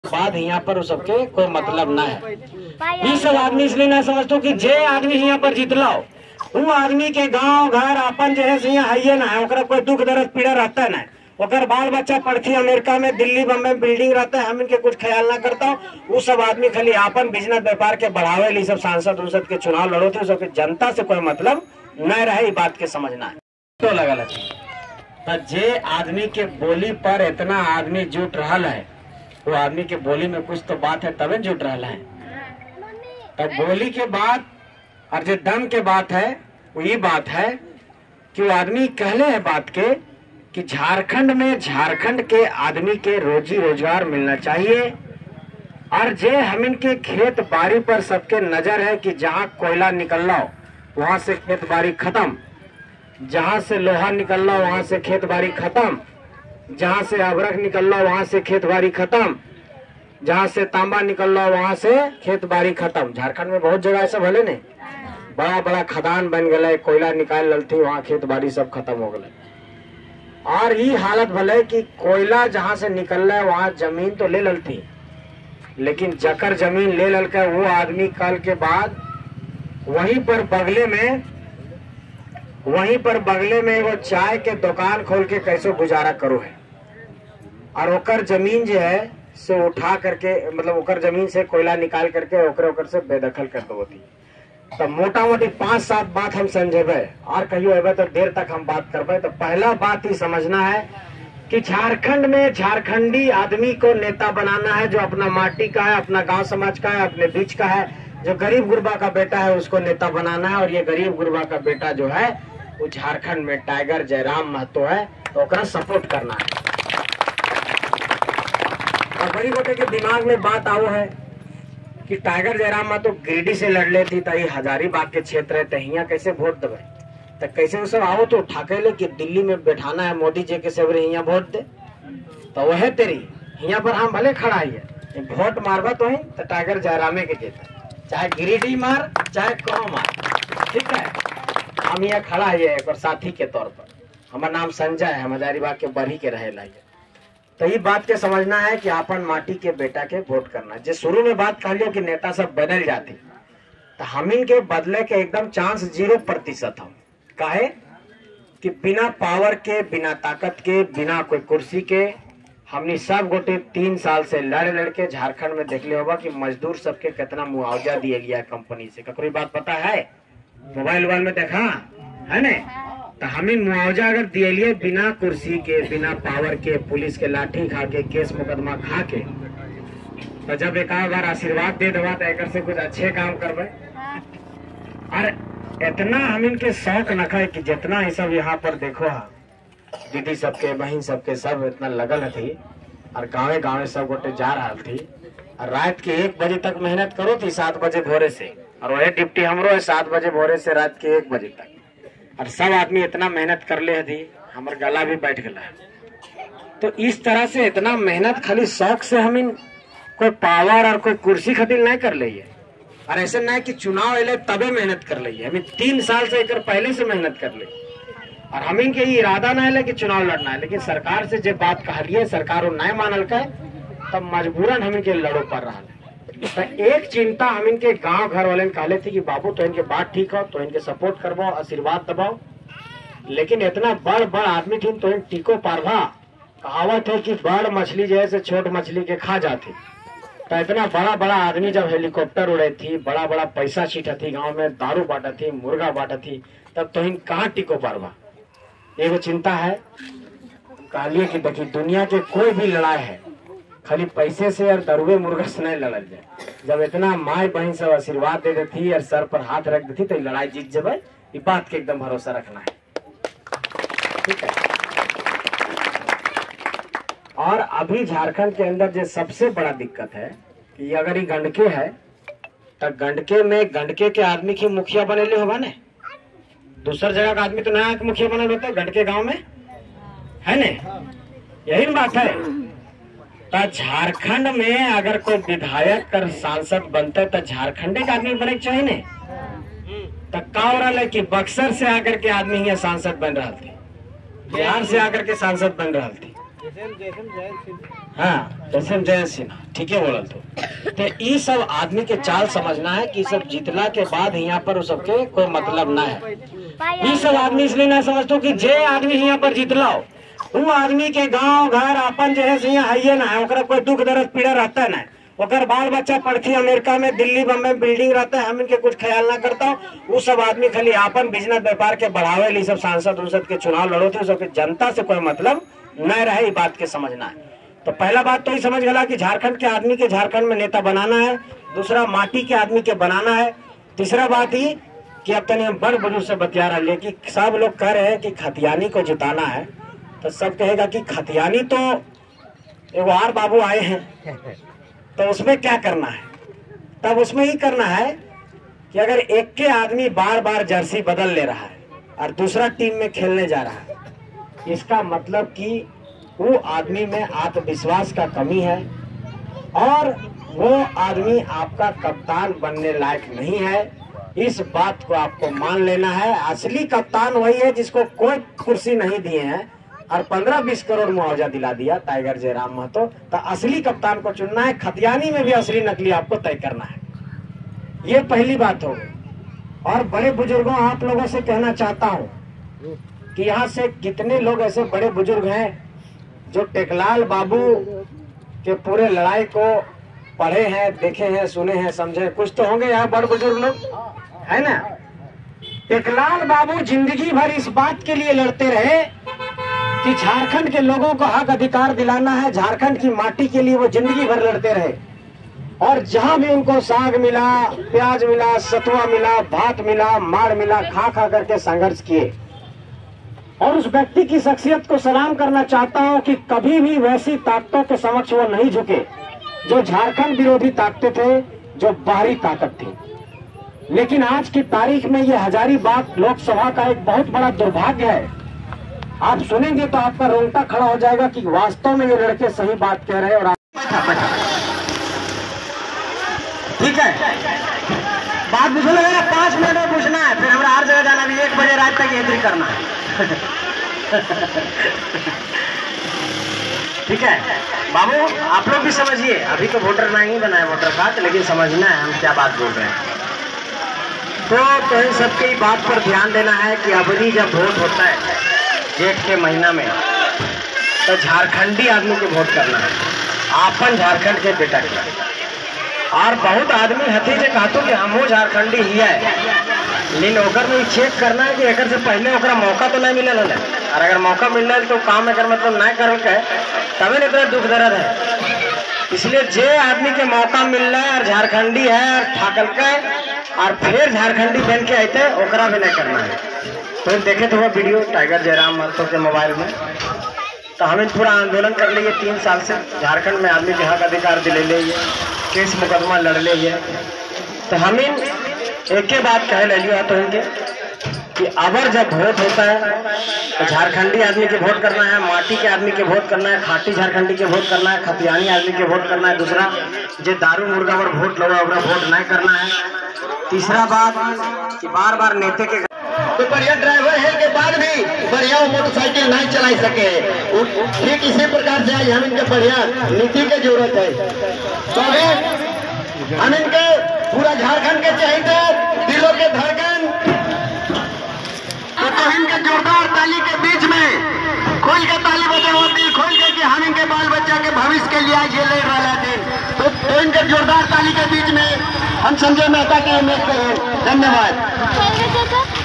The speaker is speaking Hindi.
बाद यहाँ पर उस सबके कोई मतलब ना है। ये सब आदमी इसलिए ना समझतो कि जे आदमी यहाँ पर जीतलाओ वो आदमी के गांव घर अपन जो है यहाँ है ना है, ओकरा कोई दुख दर्द पीड़ा रहता है ना, ओकर बाल बच्चा पढ़ती अमेरिका में दिल्ली बम्बई में बिल्डिंग रहता है, हम इनके कुछ ख्याल ना करता हूँ। वो सब आदमी खाली अपन बिजनेस व्यापार के बढ़ावे ली सब सांसद उनसद के चुनाव लड़ो थे, सबके जनता से कोई मतलब न रहे, ये बात के समझना है। तो लगा तो जे आदमी के बोली पर इतना आदमी जुट रहा है, वो आदमी के बोली में कुछ तो बात है तबे जुट रहा है। तो बोली के बात और जो दम के बात है वो ये बात है कि वो आदमी कहले है बात के कि झारखंड में झारखंड के आदमी के रोजी रोजगार मिलना चाहिए। और जे हम इनके खेत बाड़ी पर सबके नजर है कि जहाँ कोयला निकल रहा हो वहां से खेत बाड़ी खत्म, जहां से लोहा निकल रहा वहां से खेत बाड़ी खत्म, जहां से अबरख निकल रहा वहां से खेत बाड़ी खत्म, जहां से तांबा निकल रहा वहां से खेत बाड़ी खत्म। झारखंड में बहुत जगह ऐसा भले नहीं, बड़ा बड़ा खदान बन गए, कोयला निकाल ललती वहां खेत बाड़ी सब खत्म हो गए। और ये हालत भले कि कोयला जहां से निकल रहा है वहां जमीन तो ले ललती, लेकिन जकर जमीन ले लल कर वो आदमी कल के बाद वहीं पर बगले में वो चाय के दुकान खोल के कैसे गुजारा करो है। और ओकर जमीन जो है से उठा करके मतलब ओकर जमीन से कोयला निकाल करके ओकर से बेदखल कर दो होती। तो मोटा मोटी 5-7 बात हम समझेबे और कहियो अबे तो देर तक हम बात करबे। तो पहला बात ही समझना है कि झारखंड में झारखंडी आदमी को नेता बनाना है, जो अपना माटी का है, अपना गांव समाज का है, अपने बीच का है, जो गरीब गुरबा का बेटा है उसको नेता बनाना है। और ये गरीब गुरबा का बेटा जो है वो झारखंड में टाइगर जयराम महतो है, तो ओकरा सपोर्ट करना है। और बड़ी गोटे के दिमाग में बात आओ है कि टाइगर जयराम महतो गिरिडीह से लड़ लेती तो ये हजारीबाग के क्षेत्र है, तो यहाँ कैसे वोट देवे, तो कैसे वो सब आओ तो ठाके ले कि दिल्ली में बैठाना है मोदी जी के सेवरे यहाँ वोट दे, तो वह तेरी यहाँ पर हम भले खड़ा है वोट मारबा तो ही तो टाइगर जयरामे के जेता, चाहे गिरिडीह मार चाहे कहो मार, ठीक है। हम यहाँ खड़ा है एक साथी के तौर पर, हमारा नाम संजय है, हम हजारीबाग के बरही के रहे ला। तो ये बात के समझना है कि अपन माटी के बेटा के वोट करना है। जो शुरू में बात कह लियो कि नेता सब बदल जाते, तो हम इनके बदले के एकदम चांस 0% हम काहे कि बिना पावर के, बिना ताकत के, बिना कोई कुर्सी के हमने सब गोटे 3 साल से लड़ के झारखंड में देख ले होगा कि मजदूर सबके कितना मुआवजा दिया गया कंपनी से। कोई बात पता है? मोबाइल में देखा है न? तो हमें मुआवजा अगर दिए बिना कुर्सी के, बिना पावर के, पुलिस के लाठी खा के, केस मुकदमा खा के, तो जब एक बार आशीर्वाद दे देवा तो एक से कुछ अच्छे काम करवे। और इतना हम इनके शौक न खाए कि जितना ही सब यहाँ पर देखो दीदी सबके, बहन सबके सब इतना लगल थी और गाँवे गाँवे सब गोटे जा रहा थी। और रात के 1 बजे तक मेहनत करो थी, 7 बजे भोरे से, और वही डिप्टी हमरो है 7 बजे भोरे से रात के 1 बजे तक। और सब आदमी इतना मेहनत कर ले थी, हमार गला भी बैठ गया। तो इस तरह से इतना मेहनत खाली शौक से हम इन कोई पावर और कोई कुर्सी खातिर नहीं कर ली है। और ऐसे नहीं कि चुनाव अले तबे मेहनत कर ली है, हमें 3 साल से एक पहले से मेहनत कर ली। और हम इनके इरादा ना है कि चुनाव लड़ना है, लेकिन सरकार से जो बात कहलिए सरकार वो नहीं मानल का, तब मजबूरन हम इनके लड़ो पड़ रहा है। तो एक चिंता हम इनके गांव घर वाले कहले थे कि बाबू तो इनके बात ठीक हो, तो इनके सपोर्ट करवाओ, आशीर्वाद दबाओ। लेकिन इतना बड़ आदमी थी तो इन टीको पारभा कहावत है कि बड़ मछली जैसे छोट मछली के खा जाती। तो इतना बड़ा आदमी जब हेलीकॉप्टर उड़े थी, बड़ा पैसा छीटा थी, गाँव में दारू बांटा थी, मुर्गा बांटा थी, तब तो इन कहाँ टीको पारभा। एगो चिंता है, कहलिए कि देखिए दुनिया के कोई भी लड़ाई है खाली पैसे से और दरुए मुर्गा से नहीं लड़ल जाए। जब इतना माई बहन सब आशीर्वाद दे देती और सर पर हाथ रख देती तो लड़ाई जीत जाए। ये बात के एकदम भरोसा रखना है, ठीक है। और अभी झारखंड के अंदर जो सबसे बड़ा दिक्कत है कि अगर ये गंडके है तो गंडके के आदमी की मुखिया बनेले होगा ने, दूसर जगह का आदमी तो नया मुखिया बनल होता है, गंडके गाँव में है न, यही बात है। तो झारखंड में अगर कोई विधायक कर सांसद बनते तो झारखंडे का आदमी बने चाहिए ने। तो का हो रहा है कि बक्सर से आकर के आदमी यहाँ सांसद बन रहा थे, बिहार से आकर के सांसद बन रहा थे, हाँ एसएम जयंत सिन्हा ठीक है बोलल तो ई सब आदमी के चाल समझना है कि सब जीतला के बाद यहाँ पर उस सबके कोई मतलब ना है। ये सब आदमी इसलिए ना समझते कि जे आदमी यहाँ पर जीतला हो वो आदमी के गांव घर अपन जो है यहाँ है ना है, ओकरा कोई दुख दर्द पीड़ा रहता है ना, ओकर बाल बच्चा पढ़ती अमेरिका में दिल्ली बम्बई में बिल्डिंग रहता है, हम इनके कुछ ख्याल ना करता हूँ। वो सब आदमी खाली अपन बिजनेस व्यापार के बढ़ावे ली सब सांसद उनसद के चुनाव लड़ो थे, सबके जनता से कोई मतलब न रहे, ये बात के समझना है। तो पहला बात तो ये समझ गया कि झारखंड के आदमी के झारखंड में नेता बनाना है, दूसरा माटी के आदमी के बनाना है, तीसरा बात ही कि अब तक हम बड़ बुजुर्ग से बतिया रहे कि सब लोग कह रहे हैं कि खतियानी को जिताना है, तो सब कहेगा कि खतियानी तो एगो आर बाबू आए हैं तो उसमें क्या करना है। तब उसमें ही करना है कि अगर एक के आदमी बार बार जर्सी बदल ले रहा है और दूसरा टीम में खेलने जा रहा है, इसका मतलब कि वो आदमी में आत्मविश्वास का कमी है और वो आदमी आपका कप्तान बनने लायक नहीं है। इस बात को आपको मान लेना है। असली कप्तान वही है जिसको कोई कुर्सी नहीं दिए हैं और 15-20 करोड़ मुआवजा दिला दिया टाइगर जयराम महतो, तो असली कप्तान को चुनना है। खतियानी में भी असली नकली आपको तय करना है। ये पहली बात हो गई। और बड़े बुजुर्गों आप लोगों से कहना चाहता हूँ कि यहाँ से कितने लोग ऐसे बड़े बुजुर्ग हैं जो टेकलाल बाबू के पूरे लड़ाई को पढ़े हैं, देखे हैं, सुने हैं, समझे, कुछ तो होंगे यहाँ बड़े बुजुर्ग लोग, है ना। टेकलाल बाबू जिंदगी भर इस बात के लिए लड़ते रहे कि झारखंड के लोगों को हक अधिकार दिलाना है, झारखंड की माटी के लिए वो जिंदगी भर लड़ते रहे। और जहां भी उनको साग मिला, प्याज मिला, सतुआ मिला, भात मिला, माड़ मिला, खा खा करके संघर्ष किए। और उस व्यक्ति की शख्सियत को सलाम करना चाहता हूं कि कभी भी वैसी ताकतों के समक्ष वो नहीं झुके जो झारखंड विरोधी ताकतें थे, जो बाहरी ताकत थी। लेकिन आज की तारीख में ये हजारीबाग लोकसभा का एक बहुत बड़ा दुर्भाग्य है। आप सुनेंगे तो आपका रोंगटा खड़ा हो जाएगा कि वास्तव में ये लड़के सही बात कह रहे हैं। और ठीक है, बात मुझे लगा 5 मिनट में पूछना है, फिर हमारा हर जगह जाना भी 1 बजे रात तक एंट्री करना है। ठीक है बाबू, आप लोग भी समझिए, अभी तो वोटर नहीं बनाए वोटर कार्ड, लेकिन समझना है हम क्या बात बोल रहे हैं। तो इन सबकी बात पर ध्यान देना है कि अबरी जब वोट होता है जेठ के महीना में, तो झारखंडी आदमी को वोट करना है, आपन झारखंड के बेटा के। और बहुत आदमी हथी से कहते कि हम झारखंडी ही है, लेकिन ओकर में चेक करना है कि एक से पहले ओकरा मौका तो नहीं मिलल है। और अगर मौका मिल तो काम एक मतलब नहीं कर के तबे न दुख दर्द है। इसलिए जे आदमी के मौका मिल रहा है और झारखंडी है और ठाकल के और फिर झारखंडी बन के आते ओकरा भी नहीं करना है। तो देखे तो वो वीडियो टाइगर जयराम महतो के मोबाइल में, तो हमें पूरा आंदोलन कर लिए 3 साल से झारखंड में आदमी के हक अधिकार दिले ले, केस मुकदमा लड़ ले। तो हमें एक ही बात कह लिया तो इनके कि अबर जब वोट होता है तो झारखंडी आदमी के वोट करना है, माटी के आदमी के वोट करना है, खाटी झारखंडी के वोट करना है, खतियानी आदमी के वोट करना है। दूसरा, जो दारू मुर्गा पर वोट लगा ओकरा वोट नहीं करना है। तीसरा बात कि बार बार नेता के तो बढ़िया ड्राइवर है के बाद भी बढ़िया मोटरसाइकिल नहीं चला सके। ठीक इसी प्रकार से आज हम इनके बढ़िया नीति की जरूरत है। तो हम इनके पूरा झारखंड के चाहिए दिलों के धड़कन, तो इनके जोरदार ताली के बीच में खोल के ताली बजाओ, दिल खोल के कि हम इनके बाल बच्चा के भविष्य के लिए ये लड़ रहा दिन। तो इनके जोरदार ताली के बीच में हम संजय मेहता के धन्यवाद।